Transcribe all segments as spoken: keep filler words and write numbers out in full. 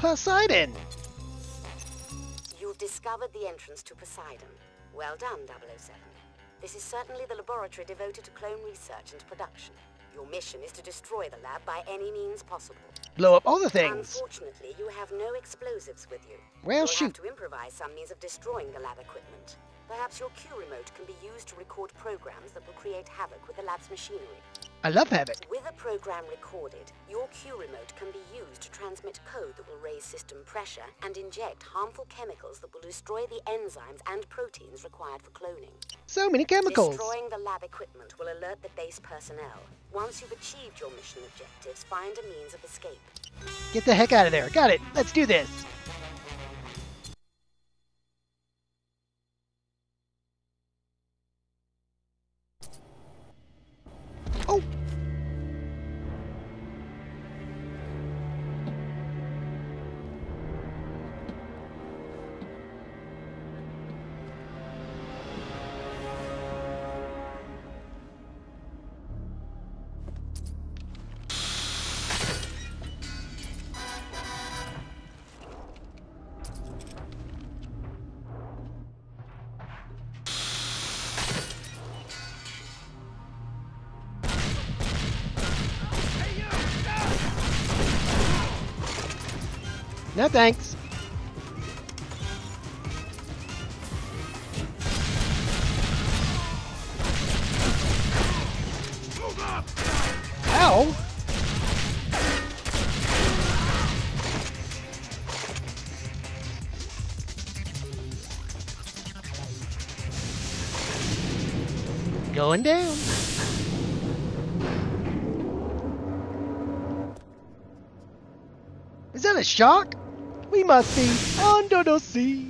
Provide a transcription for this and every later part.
Poseidon! You've discovered the entrance to Poseidon. Well done, double oh seven. This is certainly the laboratory devoted to clone research and production. Your mission is to destroy the lab by any means possible. Blow up all the things! Unfortunately, you have no explosives with you. Well, You'll shoot. have to improvise some means of destroying the lab equipment. Perhaps your Q remote can be used to record programs that will create havoc with the lab's machinery. I love Havoc. With a program recorded, your Q remote can be used to transmit code that will raise system pressure and inject harmful chemicals that will destroy the enzymes and proteins required for cloning. So many chemicals! Destroying the lab equipment will alert the base personnel. Once you've achieved your mission objectives, find a means of escape. Get the heck out of there. Got it. Let's do this. Oh! No thanks. Ow! Going down. Is that a shark? We must be under the sea.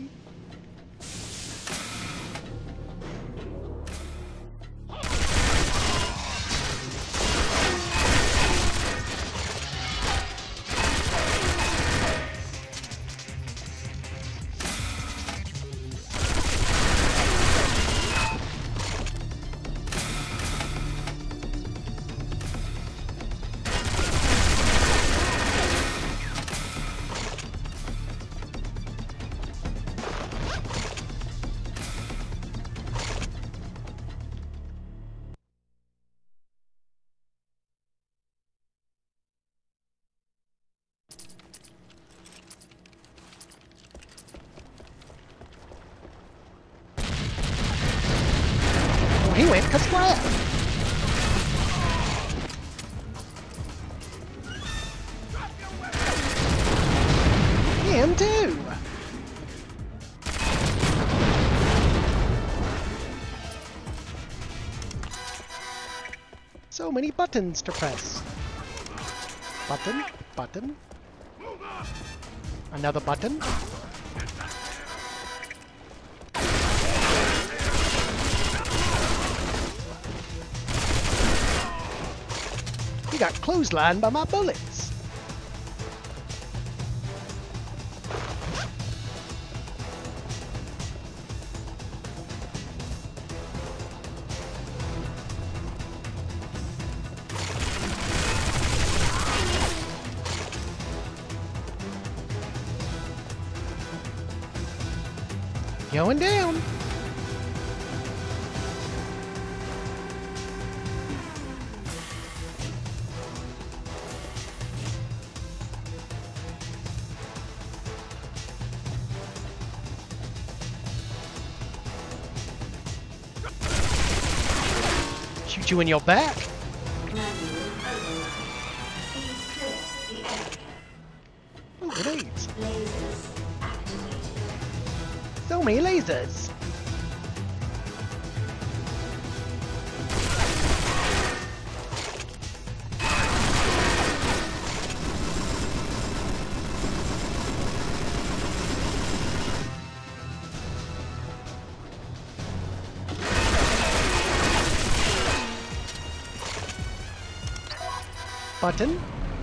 He went ka-splat! Him too! So many buttons to press. Button, button. Another button. He got clotheslined by my bullets. Going down. Shoot you in your back. Oh, grenades. So many lasers. Button.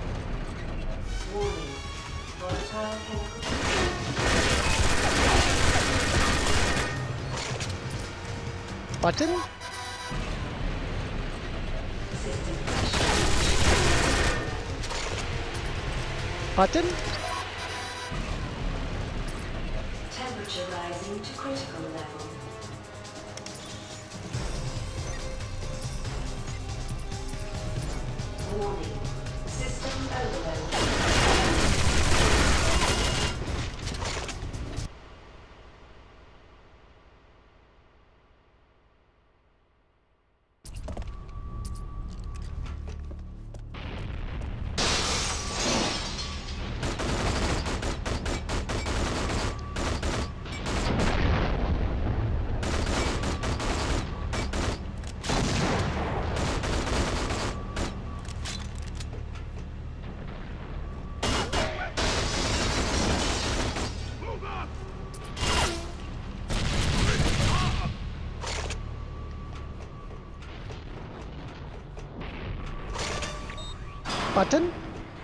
Button. Button. Temperature rising to critical level. Warning. System overload. Button?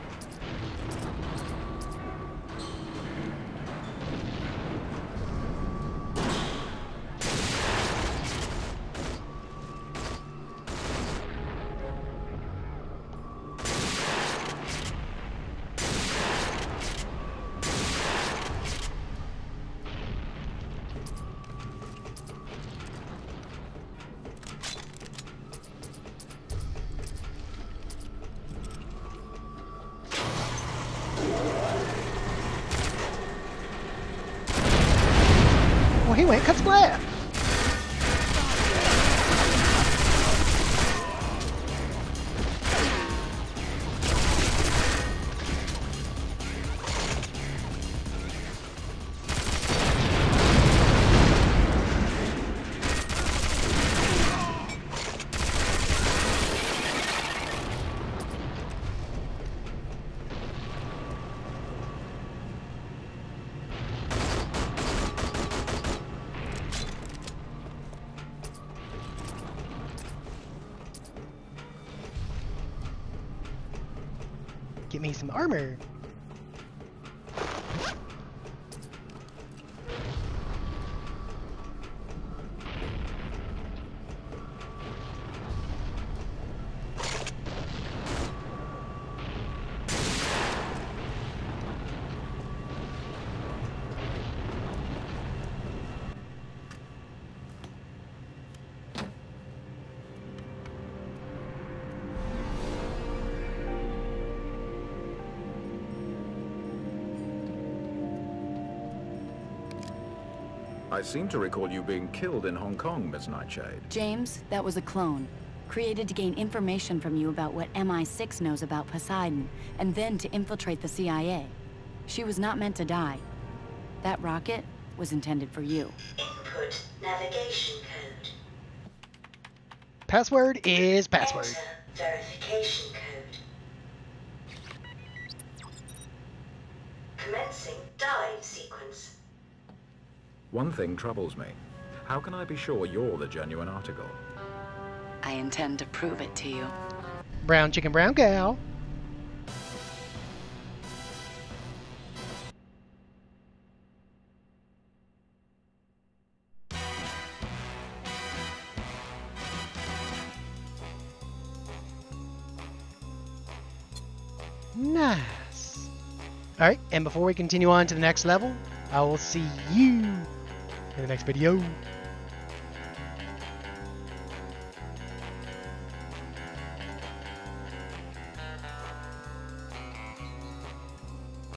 Well, he went ka-splat! Get me some armor. I seem to recall you being killed in Hong Kong, Miss Nightshade. James, that was a clone. Created to gain information from you about what M I six knows about Poseidon, and then to infiltrate the C I A. She was not meant to die. That rocket was intended for you. Input navigation code. Password is password. Enter verification code. Commencing dive sequence. One thing troubles me. How can I be sure you're the genuine article? I intend to prove it to you. Brown chicken, brown cow. Nice. Alright, and before we continue on to the next level, I will see you in the next video.